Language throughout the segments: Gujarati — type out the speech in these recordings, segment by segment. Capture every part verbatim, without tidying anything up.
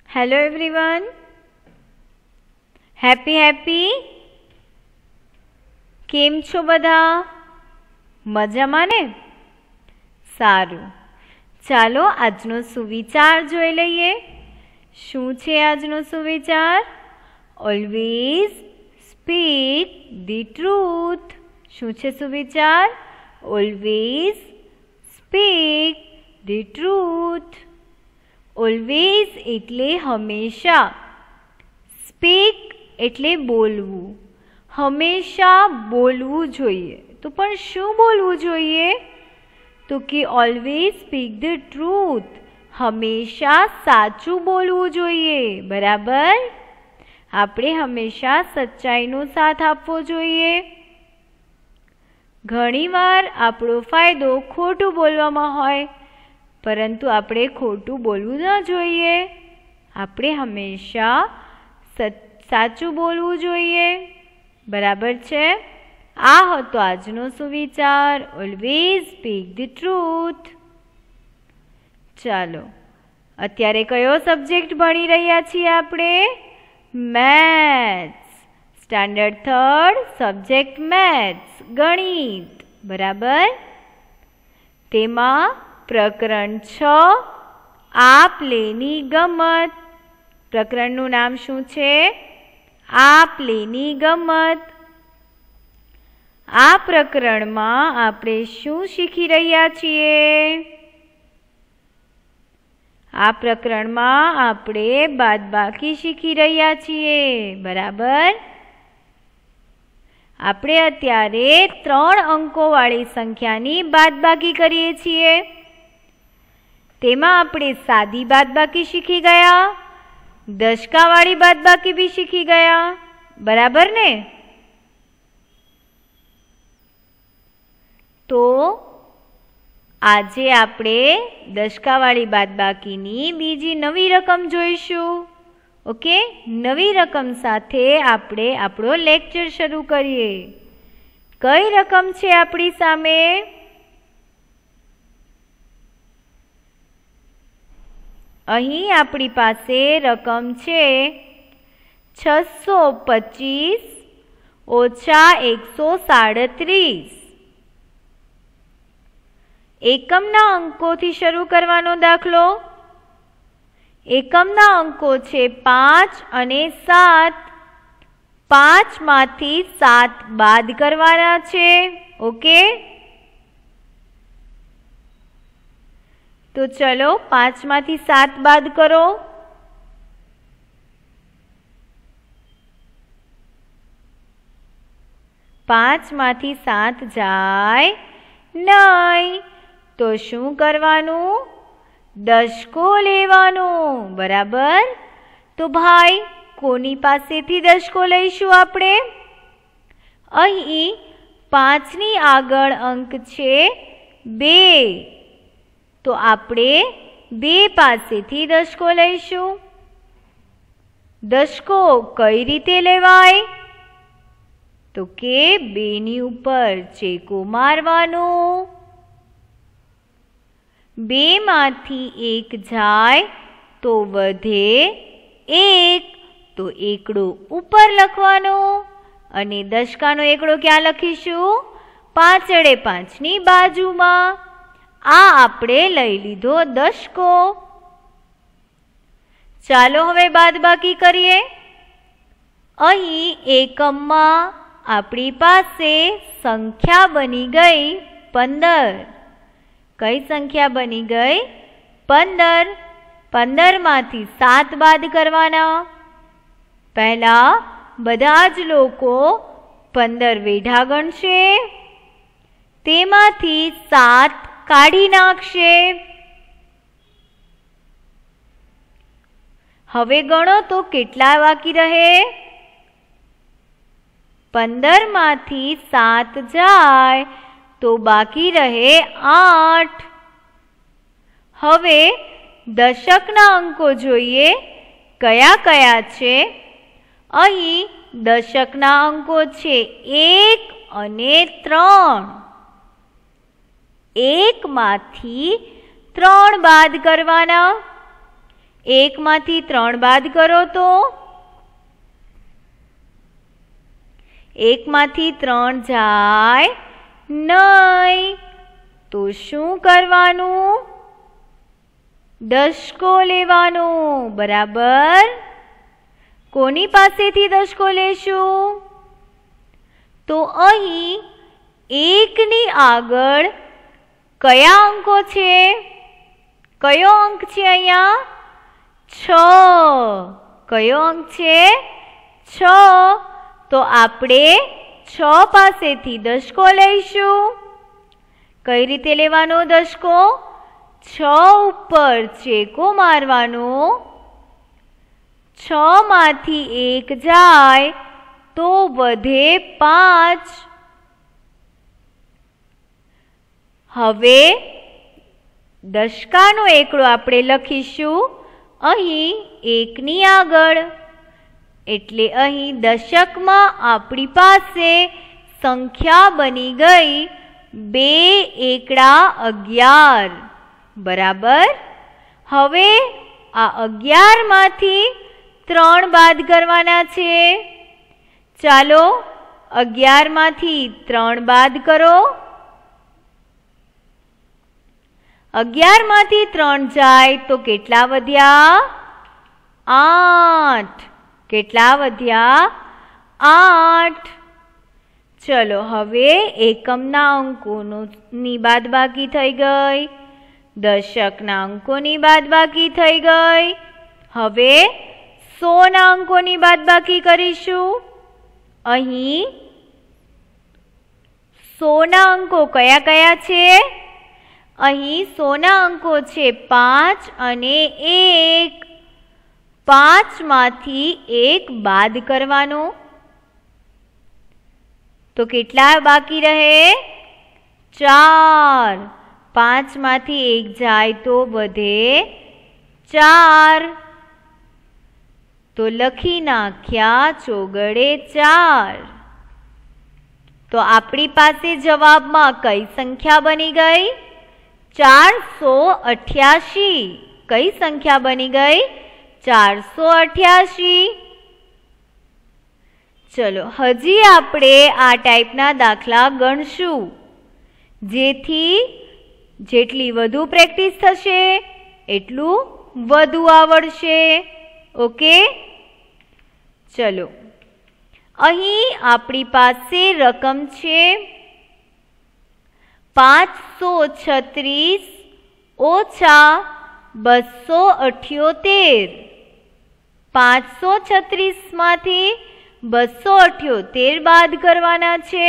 हेलो एवरीवन, हैप्पी हैप्पी केम छो बधा? मजामां ने? सारू, चालो आजनो सुविचार जोई लईए। शुं छे आजनो सुविचार? Always speak the truth. शुं छे सुविचार? Always speak the truth. Always एटले हमेशा, स्पीक एटले बोलवू, हमेशा बोलवू जोईए। तो पण शुं बोलवू जोईए? तो कि ऑलवेज स्पीक द ट्रूथ, हमेशा साचू बोलवू जोईए। बराबर, आपणे हमेशा सच्चाईनो साथ आपवो जोईए। घणीवार आपणो फायदो खोटुं बोलवामां होय, परंतु आपणे खोटू बोलवू न जोईए। आपणे हमेशा साचू बोलवू जोईए। बराबर छे? आ हतो आजनो सुविचार, ऑलवेज स्पीक द ट्रूथ। चालो, अत्यारे कयो सब्जेक्ट भणी रह्या छीए आपणे? Maths, standard third, subject maths, गणित। बराबर, तेमां प्रकरण छ, आप लेनी गमत। प्रकरणनु नाम शुं छे? आप लेनी गमत। आ प्रकरणमां आपणे शुं शीखी रह्या छीए? आ प्रकरणमां आपणे बादबाकी शीखी रह्या छीए। बराबर, आपणे अत्यारे त्रण अंकोवाળી संख्यानी बादबाकी करीए छीए। तेमां आपणे सादी बादबाकी शीखी गया, दशकावाળી बादबाकी भी शीखी गया। बराबर ने? तो आजे आपणे दशकावाળી बादबाकीनी बीजी नवी रकम जोईशुं। ओके, नवी रकम साथे आपणे आपणो लेक्चर शरू करीए। कई रकम छे आपणी सामे? अहीं आपणी पासे रकम छे छसो पच्चीस ओछा एक सौ साड़ीस। एकमना अंकोथी शरू करवानो दाखलो। एकमना अंको छे पांच अने सात। पांच मांथी सात बाद करवाना छे। ओके, तो चलो पांच मांथी सात बाद करो। पांच मांथी सात जाय नहीं, तो शुं करवानुं? दशको लेवानो। बराबर, तो भाई कोनी पासेथी दशको लईशुं आपणे? अहीं पांचनी आगळ अंक छे बे, तो आपणे बे पासेथी दशको लईशुं। दशको कई रीते लेवाय? तो के बेनी उपर चेको मारवानो। बे मांथी एक जाय तो वधे एक, तो एकड़ो उपर लखवानो। अने दशकानो एकड़ो क्या लखीशुं? पांचड़े पांचनी बाजुमां। आ आपणे लई लीधो दशको। चालो हवे बादबाकी करीए। अहीं एकममां आपणी पासे संख्या बनी गई पंदर। कई संख्या बनी गई? पंदर। पंदर मांथी सात बाद करवाना। पहला बधाज लोको पंदर वेढा गणशे, तेमांथी सात काढी नाखशे। हवे गणो तो केटला बाकी रहे? पंदर मांथी सात जाय तो बाकी रहे आठ। हवे दशकना अंको जोईए, कया कया छे? अहीं दशकना अंको छे एक अने त्रण। एक मांथी त्रण बाद करवाना। एक मांथी त्रण बाद करो तो एक मांथी त्रण जाय नहीं, तो शुं करवानुं? दशको लेवानो। बराबर। कोनी पासेथी दशको लेशुं? तो अहीं एक नी आगळ कया अंको छे? कयो अंक छे अहींया? छ। कयो अंक छे? छ। तो आपणे छ पासेथी दशको लईशुं। कई रीते लेवानो दशको? छ उपर चेको मारवानो। छ मांथी एक जाय तो वधे पांच। हवे दशकानो एकड़ो आपणे लखीशुं अहीं एकनी आगळ, एटले अहीं दशकमां आपणी पासे संख्या बनी गई बे एकड़ा अगियार। बराबर। हवे आ अगियार मांथी त्रण बाद करवाना छे। चालो अगियार मांथी त्रण बाद करो। अगियार मांथी त्रण जाय तो केटला वध्या? आठ। केटला वध्या? आठ। चलो हवे एकमना अंकोनी बादबाकी थई गई, दशकना अंकोनी बादबाकी थई गई। हवे सौ ना अंकोनी बादबाकी करीशुं। अहीं सौ ना अंको कया कया छे? अहीं सौ ना अंको छे पांच अने एक। पांच मांथी एक बाद करवानो तो केटला बाकी रहे? चार। पांच मांथी एक जाय तो वधे चार। तो लखी नाख्या चोगड़े चार। तो आपणी पासे जवाब में कई संख्या बनी गई? चार सौ अठ्यासी। कई संख्या बनी गई? चार सौ अठ्यासी। चलो हजी आपणे आ टाइपना दाखला गणशुं, जेथी जेटली वधु प्रेक्टिस थशे एटलू वधु आवड़शे। ओके। चलो अहीं आपणी पासे रकम छे पांच सौ छत्रीस ओछा बसो अठ्योतेर। पांच सौ छत्रीस मांथी बसो अठ्योतेर बाद करवाना छे।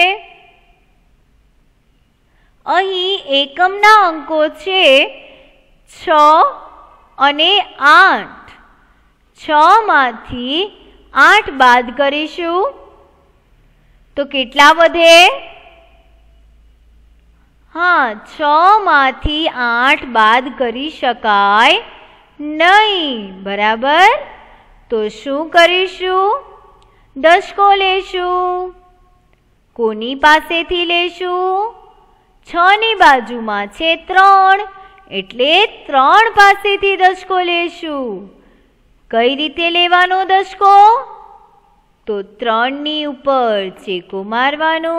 अहीं एकमना अंको छे छ अने आठ। छ मांथी आठ बाद करीशुं तो केटला वधे? हाँ, छ मांथी आठ बाद करी शकाय नहीं। बराबर। तो शुं करीशुं? दशको लेशुं। कोनी पासेथी लेशुं? छ नी बाजुमां छे त्रण, एटले त्रण पासेथी दशको लेशुं। कई रीते लेवानो दशको? तो त्रण नी उपर चेको मारवानो।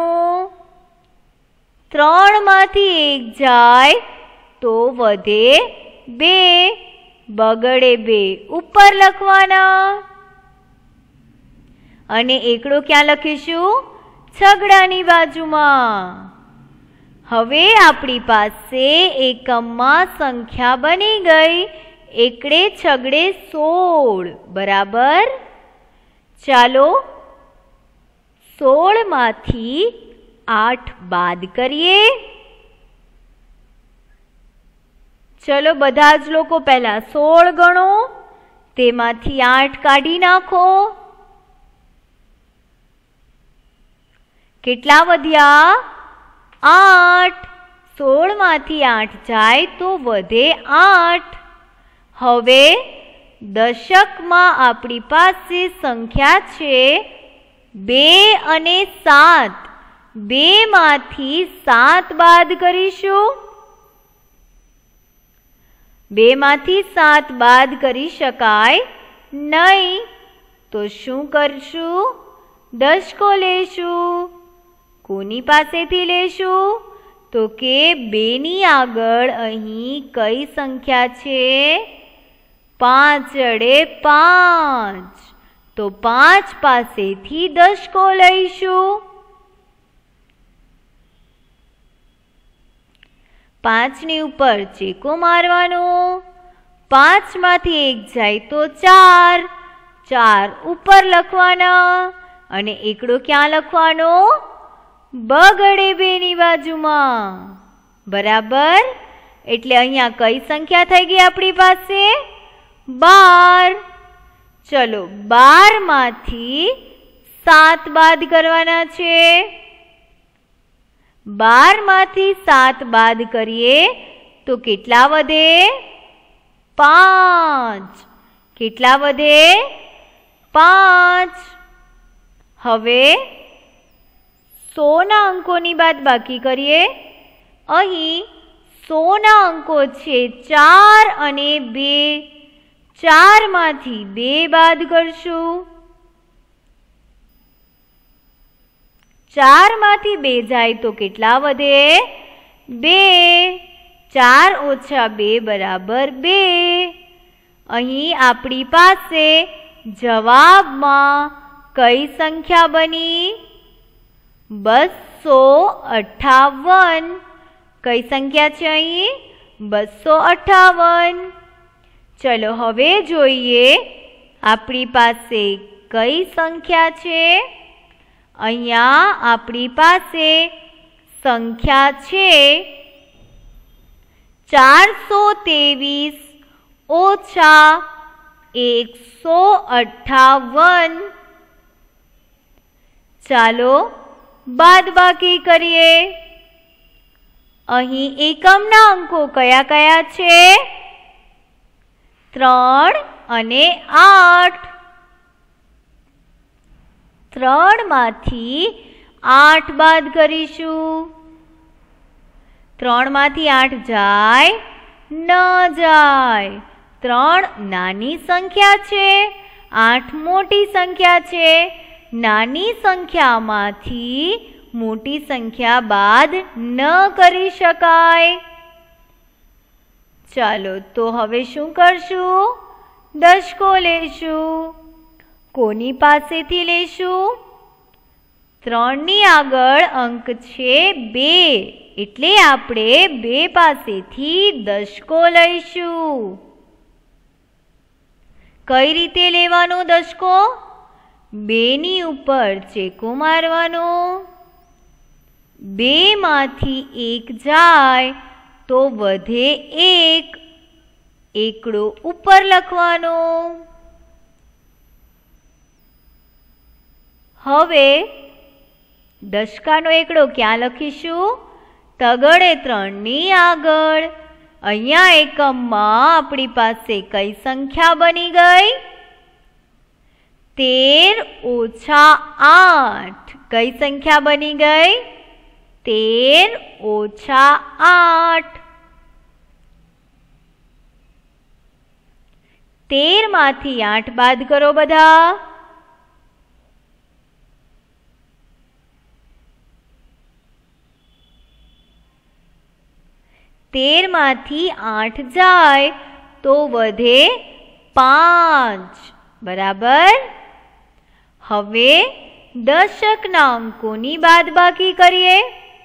त्रण मांथी एक जाय तो वधे बे। बगड़े बे उपर लखवाना अने एकड़ो क्या लखीशुं? छगड़ानी बाजुमां। हवे आपणी पासे एकममां संख्या बनी गई एकड़े छगड़े सोळ। बराबर। चालो सोळ मांथी आठ बाद करिए। चलो बधाज लोको पहला सोळ गणो, तेमांथी आठ काढी नाखो। केटला वध्या? आठ। सोळ मांथी आठ जाय तो वधे आठ। हवे दशक मां आपणी पासे संख्या छे बे अने सात। बे मांथी सात बाद करीशुं। બે માંથી સાત બાદ કરી શકાય નહીં, તો શું કરશું? દશકો લેશું. કોની પાસેથી લેશું? તો કે બેની આગળ અહીં કઈ સંખ્યા છે? પાંચ અડે પાંચ. તો પાંચ પાસેથી દશકો લઈશું. પાંચની ઉપર ચેકો મારવાનો. પાંચમાંથી એક જાય તો ચાર. ચાર ઉપર લખવાના અને એકડો ક્યાં લખવાનો? બગડે બેની બાજુમાં. બરાબર. એટલે અહીંયા કઈ સંખ્યા થઈ ગઈ આપણી પાસે? બાર. ચલો, બાર માંથી સાત બાદ કરવાના છે. બાર માંથી સાત બાદ કરીએ તો કેટલા વધે? પાંચ. કેટલા વધે? પાંચ. હવે સો ના અંકોની બાદબાકી કરીએ. અહીં સો ના અંકો છે ચાર અને બે. ચાર માંથી બે બાદ કરશું. ચાર માંથી બે જાય તો કેટલા વધે? બે. ચાર ઓછા બે બરાબર બે. અહીં આપણી પાસે જવાબમાં કઈ સંખ્યા બની? બસો અઠાવન. કઈ સંખ્યા છે અહીં? બસો અઠાવન. ચલો હવે જોઈએ આપણી પાસે કઈ સંખ્યા છે. અહીંયા આપણી પાસે સંખ્યા છે ચારસો ત્રેવીસ ઓછા એકસો અઠાવન. ચાલો બાદબાકી કરીએ. અહીં એકમના અંકો કયા કયા છે? ત્રણ અને આઠ. ત્રણ માંથી આઠ બાદ કરીશું. ત્રણ માંથી આઠ જાય? ન જાય. ત્રણ નાની સંખ્યા છે, આઠ મોટી સંખ્યા છે. નાની સંખ્યામાંથી મોટી સંખ્યા બાદ ન કરી શકાય. ચાલો તો હવે શું કરશું? દશકો લેશું. કોની પાસેથી લેશું? ત્રણની આગળ અંક છે બે, એટલે આપણે બે પાસેથી દશકો લઈશું. કઈ રીતે લેવાનો દશકો? બેની ઉપર ચેકો મારવાનો. બે માંથી એક જાય તો વધે એક. એકડો ઉપર લખવાનો. હવે દશકાનો એકડો ક્યાં લખીશું? તગડે ત્રણની આગળ. અહીંયા એકમમાં આપણી પાસે કઈ સંખ્યા બની ગઈ? તેર ઓછા આઠ. કઈ સંખ્યા બની ગઈ? તેર ઓછા આઠ. તેર માંથી આઠ બાદ કરો બધા. તેર માંથી આઠ જાય તો વધે પાંચ. બરાબર. હવે દશકના અંકોની બાદબાકી કરીએ.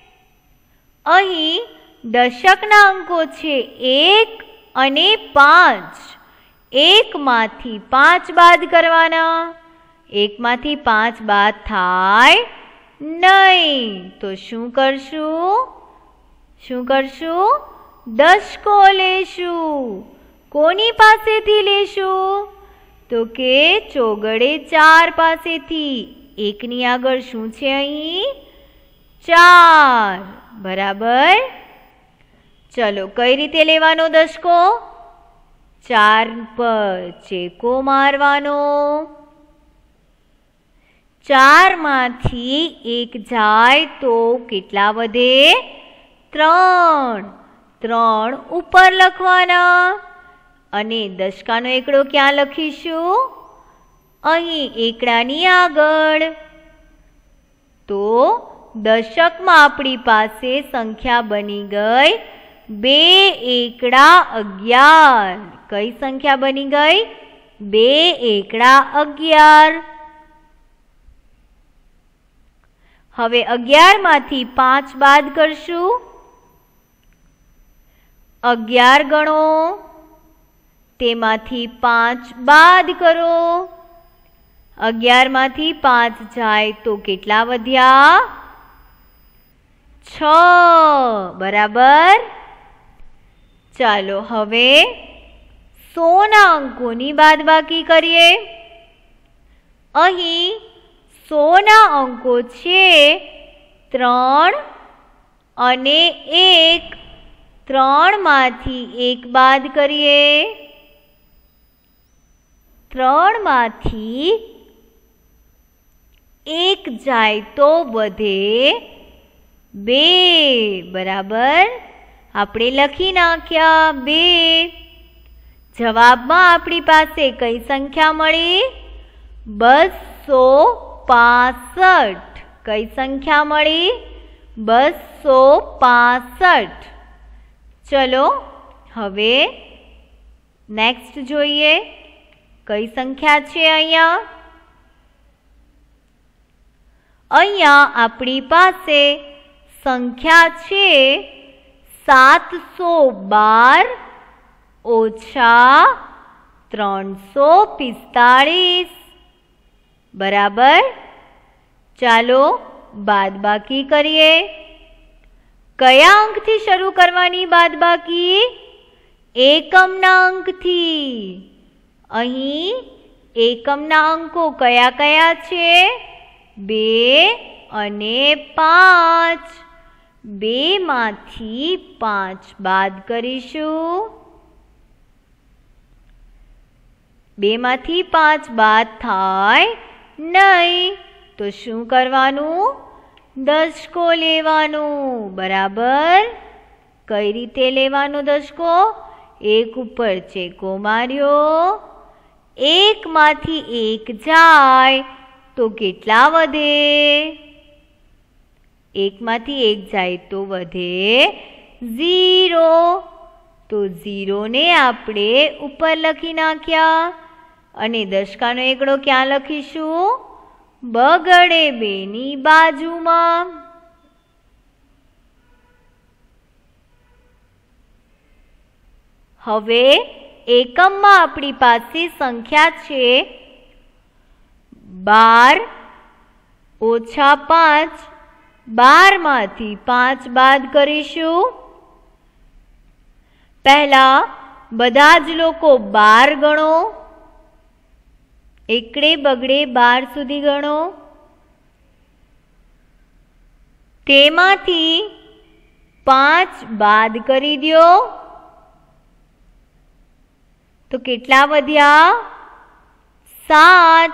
અહીં દશકના અંકો છે એક અને પાંચ. એક માંથી પાંચ બાદ કરવાના. એક માંથી પાંચ બાદ થાય નહીં, તો શું કરશું? શું કરશું? દશકો લેશું. કોની પાસેથી લેશું? તો કે ચોગડે ચાર પાસેથી. એકની આગળ શું છે અહીં? ચાર. બરાબર. ચલો કઈ રીતે લેવાનો દશકો? ચાર પર ચેકો મારવાનો. ચાર માંથી એક જાય તો કેટલા વધે? ત્રણ. ત્રણ ઉપર લખવાના. અને દશકાનો એકડો ક્યાં લખીશું? અહીં એકડાની આગળ. તો દશકમાં આપણી પાસે સંખ્યા બની ગઈ બે એકડા અગિયાર. કઈ સંખ્યા બની ગઈ? બે એકડા અગિયાર. હવે અગિયાર માંથી પાંચ બાદ કરશું. અગિયાર ગણો, તેમાંથી પાંચ બાદ કરો. અગિયાર માંથી પાંચ જાય તો કેટલા વધ્યા? છ. બરાબર. ચાલો હવે સો ના અંકોની બાદબાકી કરીએ. અહીં સો ના અંકો છે ત્રણ અને એક. ત્રણ માંથી એક બાદ કરીએ. ત્રણ માંથી એક જાય તો વધે બે. બરાબર. આપણે લખી નાખ્યા બે. જવાબમાં આપણી પાસે કઈ સંખ્યા મળી? બસો પાસઠ. કઈ સંખ્યા મળી? બસો પાસઠ. ચલો હવે નેક્સ્ટ જોઈએ કઈ સંખ્યા છે. અહીંયા અહીંયા આપણી પાસે સંખ્યા છે સાતસો બાર ઓછા ત્રણસો પિસ્તાળીસ. બરાબર. ચાલો બાદબાકી કરીએ. કયા અંકથી શરૂ કરવાની બાદબાકી? એકમના અંકથી. અહીં એકમના અંકો કયા કયા છે? બે અને પાંચ. બે માંથી પાંચ બાદ કરીશું. બે માંથી પાંચ બાદ થાય નહીં તો શું કરવાનું? દશકો લેવાનું. બરાબર. કઈ રીતે લેવાનો દશકો? એક ઉપર ચેકો માર્યો. એક માંથી એક જાય તો કેટલા વધે? એક માંથી એક જાય તો વધે ઝીરો. તો ઝીરો ને આપણે ઉપર લખી નાખ્યા. અને દશકાનો એકડો ક્યાં લખીશું? બગડે બેની બાજુમાં. હવે એકમમાં આપણી પાસે સંખ્યા છે બાર ઓછા પાંચ. બાર માંથી પાંચ બાદ કરીશું. પહેલા બધા જ લોકો બાર ગણો. એકડે બગડે બાર સુધી ગણો. તેમાંથી પાંચ બાદ કરી દો તો કેટલા વધ્યા? સાત.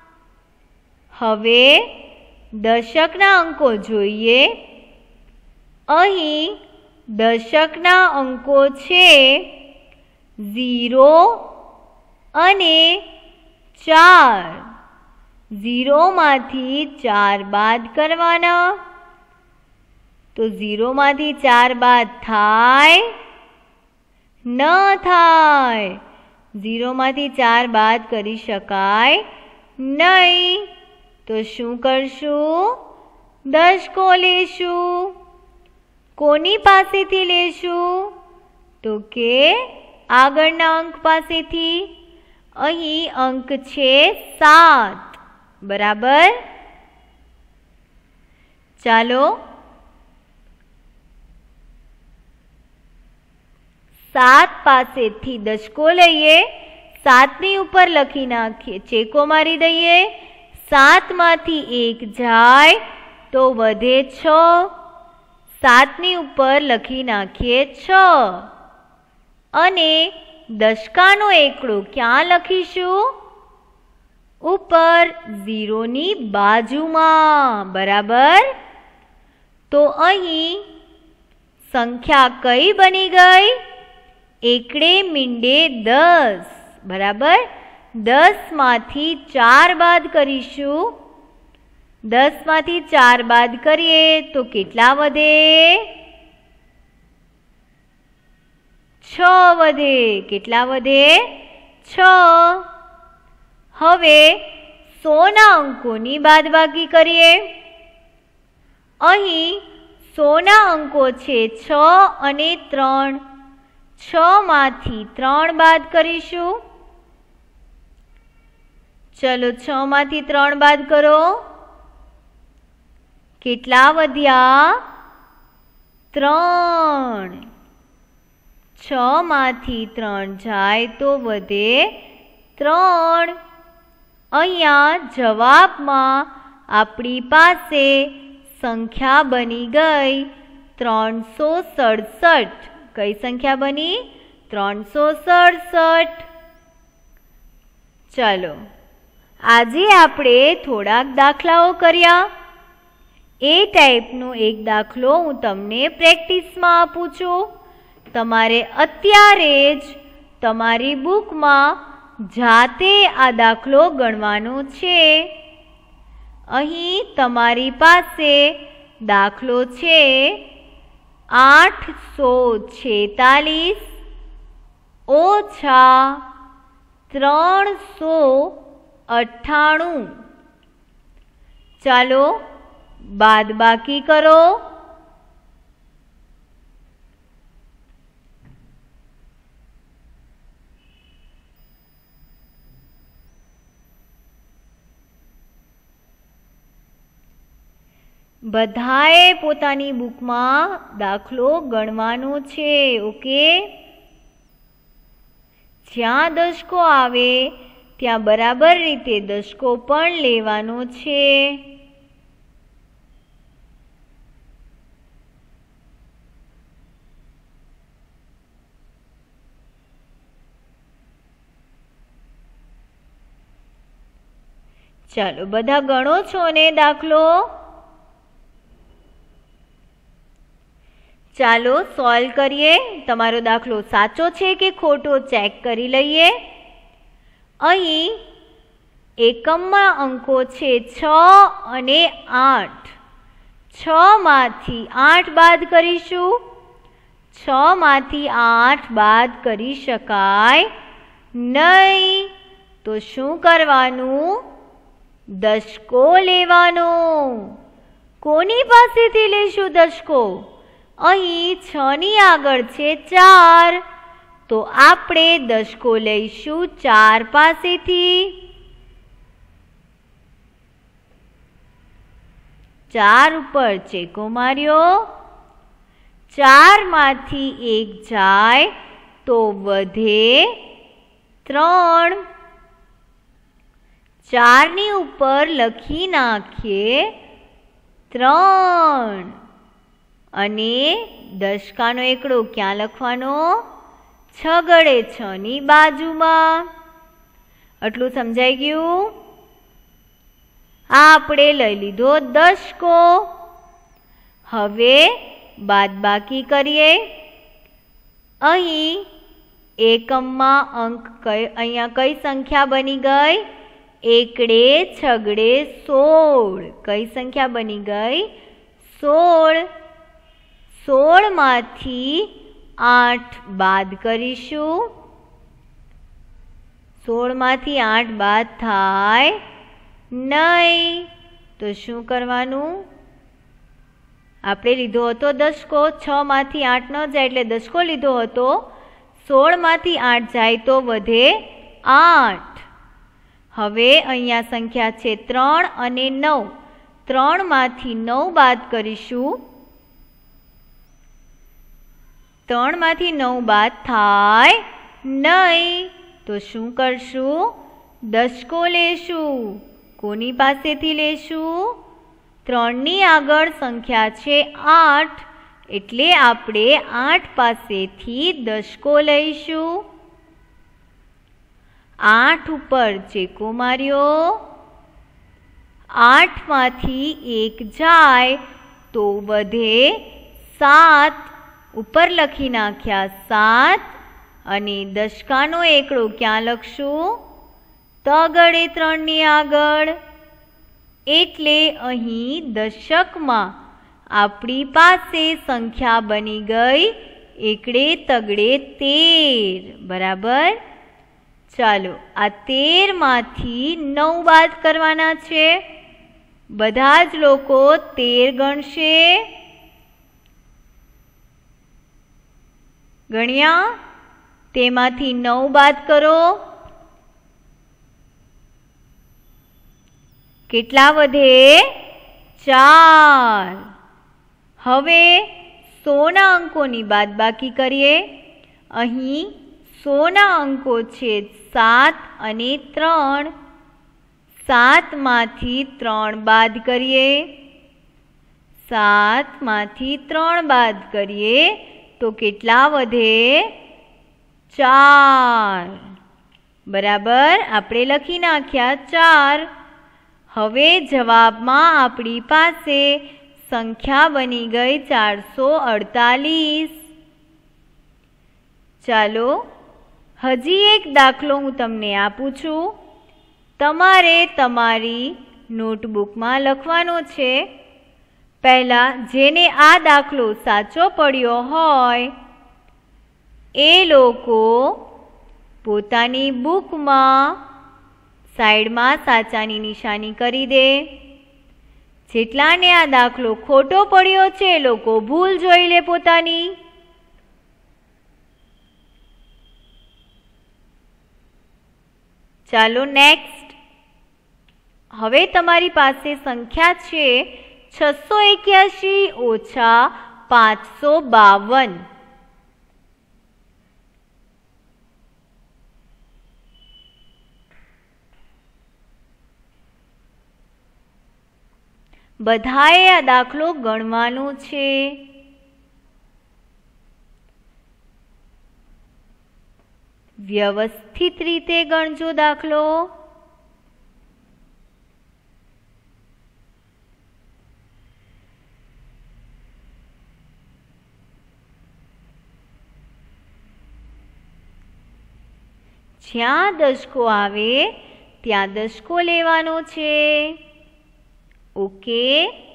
હવે દશકના અંકો જોઈએ. અહીં દશકના અંકો છે ઝીરો અને ચાર. ઝીરો માંથી ચાર બાદ કરવાના. તો ઝીરો માંથી ચાર બાદ થાય? ન થાય. ઝીરો માંથી ચાર બાદ કરી શકાય નહીં. તો શું કરશું? દશકો લેશું. કોની પાસેથી લેશું? તો કે આગળના અંક પાસેથી. અહીં અંક છે સાત. બરાબર. ચાલો સાત પાસેથી દશકો લઈએ. સાતની ઉપર લખી નાખીએ, ચેકો મારી દઈએ. સાત માંથી એક જાય તો વધે છ. સાતની ઉપર લખી નાખીએ છ. અને દશકાનો એકડો ક્યાં લખીશું? ઉપર ઝીરોની બાજુમાં. બરાબર. તો અહીં સંખ્યા કઈ બની ગઈ? એકડે મીંડે દસ, બરાબર. દસ માંથી ચાર બાદ કરીશું. દસ માંથી ચાર બાદ કરીએ તો કેટલા વધે? છ વધે. કેટલા વધે? છ. હવે સો ના અંકોની બાદબાકી કરીએ. અહીં સો ના અંકો છે છ અને ત્રણ. છ માંથી ત્રણ બાદ કરીશું. ચલો છ માંથી ત્રણ બાદ કરો. કેટલા વધ્યા? ત્રણ. છ માંથી ત્રણ જાય તો વધે ત્રણ. અહીંયા જવાબમાં આપણી પાસે સંખ્યા બની ગઈ ત્રણસો સડસઠ. કઈ સંખ્યા બની? ત્રણસો સડસઠ. ચાલો આજે આપણે થોડાક દાખલાઓ કર્યા. એ ટાઈપનો એક દાખલો હું તમને પ્રેક્ટિસમાં આપું છું. તમારે અત્યારે જ તમારી બુકમાં જાતે આ દાખલો ગણવાનો છે. અહીં તમારી પાસે દાખલો છે આઠસો છેતાલીસ ઓછા ત્રણસો અઠ્ઠાણું. ચાલો બાદબાકી કરો. બધાએ પોતાની બુકમાં દાખલો ગણવાનો છે. ઓકે, જ્યાં દશકો આવે ત્યાં બરાબર રીતે દશકો પણ લેવાનો છે. ચાલો બધા ગણો છો ને દાખલો? ચાલો સોલ્વ કરીએ. તમારો દાખલો સાચો છે કે ખોટો ચેક કરી લઈએ. અહીં એકમમાં અંકો છે છ અને આઠ. છ માંથી આઠ બાદ કરીશું. છ માંથી આઠ બાદ કરી શકાય નહીં. તો શું કરવાનું? દશકો લેવાનો. કોની પાસેથી લઈશું દશકો? અહીં છ ની આગળ છે ચાર, તો આપણે દશકો લઈશું ચાર પાસેથી. ચાર ઉપર ચેકો માર્યો. ચાર માંથી એક જાય તો વધે ત્રણ. ચારની ઉપર લખી નાખીએ ત્રણ. અને દશકાનો એકડો ક્યાં લખવાનો? છગડે છ ની બાજુમાં. આટલું સમજાઈ ગયું? આ આપણે લઈ લીધો દશકો. હવે બાદબાકી કરીએ. અહીં એકમમાં અંક કઈ અહીંયા કઈ સંખ્યા બની ગઈ? એકડે છગડે સોળ. કઈ સંખ્યા બની ગઈ? સોળ. સોળ માંથી આઠ બાદ કરીશું. સોળ માંથી આઠ બાદ થાય નહીં. તો શું કરવાનું? આપણે લીધો હતો દશકો. છ માંથી આઠ ન જાય એટલે દશકો લીધો હતો. સોળ માંથી આઠ જાય તો વધે આઠ. હવે અહીંયા સંખ્યા છે ત્રણ અને નવ. ત્રણ માંથી નવ બાદ કરીશું. ત્રણ માંથી નવ બાદ થાય નહીં. તો શું કરશું? દશકો લેશું. કોની પાસેથી લેશું? ત્રણની આગળ સંખ્યા છે આઠ, એટલે આપણે આઠ પાસેથી દશકો લઈશું. આઠ ઉપર ચેકો માર્યો. આઠમાંથી એક જાય તો વધે સાત. ઉપર લખી નાખ્યા સાત. અને દશકાનો એકડો ક્યાં લખશું? તગડે ત્રણની આગળ. એટલે અહીં દશકમાં આપણી પાસે સંખ્યા બની ગઈ એકડે તગડે તેર. બરાબર. ચાલો આ તેર માંથી નવ બાદ કરવાના છે. બધા જ લોકો તેર ગણશે. ગણ્યા? તેમાંથી નવ બાદ કરો. કેટલા વધે? ચાર. હવે સોના અંકોની બાદબાકી કરીએ. અહીં સોના અંકો છે સાત અને ત્રણ. સાતમાંથી ત્રણ બાદ કરીએ. સાતમાંથી ત્રણ બાદ કરીએ તો કેટલા વધે? ચાર. બરાબર. આપણે લખી નાખ્યા ચાર. હવે જવાબમાં આપણી પાસે સંખ્યા બની ગઈ ચારસો અડતાલીસ. ચાલો હજી એક દાખલો હું તમને આપું છું. તમારે તમારી નોટબુકમાં લખવાનો છે. પહેલાં જેને આ દાખલો સાચો પડ્યો હોય એ લોકો પોતાની બુકમાં સાઈડમાં સાચાની નિશાની કરી દે. જેટલાને આ દાખલો ખોટો પડ્યો છે એ લોકો ભૂલ જોઈ લે પોતાની. ચાલો નેક્સ્ટ. હવે તમારી પાસે સંખ્યા છે છસો એક્યાસી ઓછા પાંચસો બાવન. બધાએ આ દાખલો ગણવાનો છે. વ્યવસ્થિત રીતે ગણજો દાખલો. જ્યાં દશકો આવે ત્યાં દશકો લેવાનો છે. ઓકે.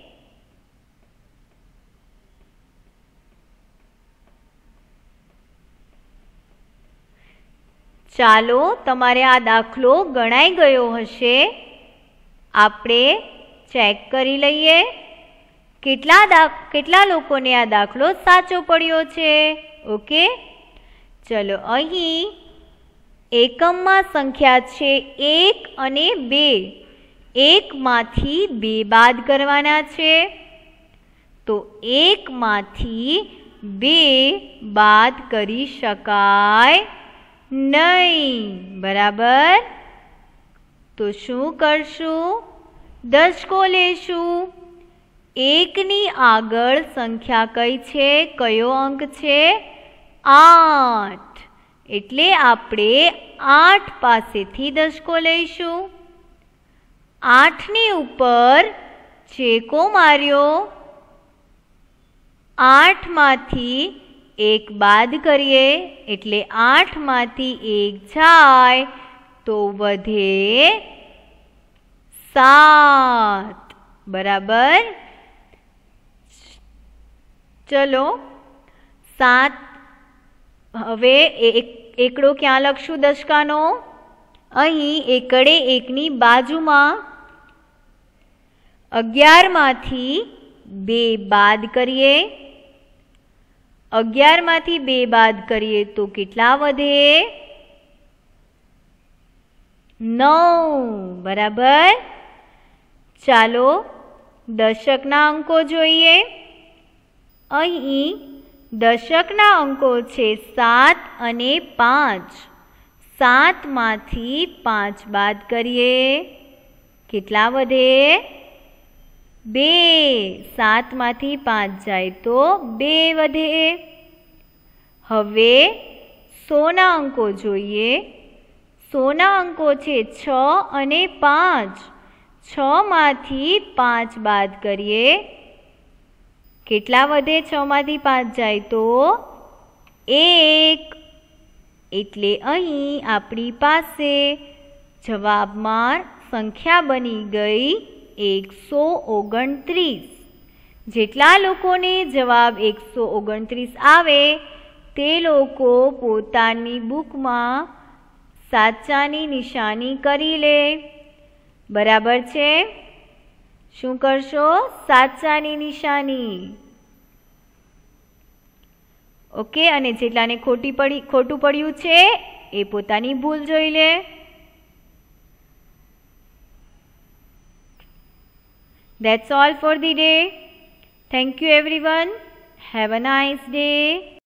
ચાલો તમારે આ દાખલો ગણાઈ ગયો હશે. આપણે ચેક કરી લઈએ કેટલા દાખ કેટલા લોકોને આ દાખલો સાચો પડ્યો છે. ઓકે. ચલો અહીં એકમમાં સંખ્યા છે એક અને બે. એકમાંથી બે બાદ કરવાના છે તો એકમાંથી બે બાદ કરી શકાય નહીં. બરાબર. તો શું કરશું? દશકો લેશું. એકની આગળ સંખ્યા કઈ છે? કયો અંક છે? આઠ. એટલે આપણે આઠ પાસેથી દશકો લઈશું. આઠની ઉપર ચેકો માર્યો. આઠમાંથી એક બાદ કરીએ એટલે આઠમાંથી એક જાય તો વધે સાત. બરાબર. ચલો સાત. હવે એક એકડો ક્યાં લખશું દશકાનો? અહીં એકડે એકની બાજુમાં. અગિયારમાંથી બે બાદ કરીએ. અગિયારમાંથી બે બાદ કરીએ તો કેટલા વધે? નવ. બરાબર. ચાલો દશકના અંકો જોઈએ. અહીં દશકના અંકો છે સાત અને પાંચ. સાતમાંથી પાંચ બાદ કરીએ કેટલા વધે? બે. સાતમાંથી પાંચ જાય તો બે વધે. હવે સોના અંકો જોઈએ. સોના અંકો છે છ અને પાંચ. છ માંથી પાંચ બાદ કરીએ કેટલા વધે? છ માંથી પાંચ જાય તો એક. એટલે અહીં આપણી પાસે જવાબમાં સંખ્યા બની ગઈ એકસો ઓગણત્રીસ. જેટલા લોકોને જવાબ એકસો ઓગણત્રીસ આવે તે લોકો પોતાની બુકમાં સાચાની નિશાની કરી લે. બરાબર છે? શું કરશો? સાચાની નિશાની. ઓકે. અને જેટલાને ખોટી પડી ખોટું પડ્યું છે એ પોતાની ભૂલ જોઈ લે. That's all for the day. Thank you everyone. Have a nice day.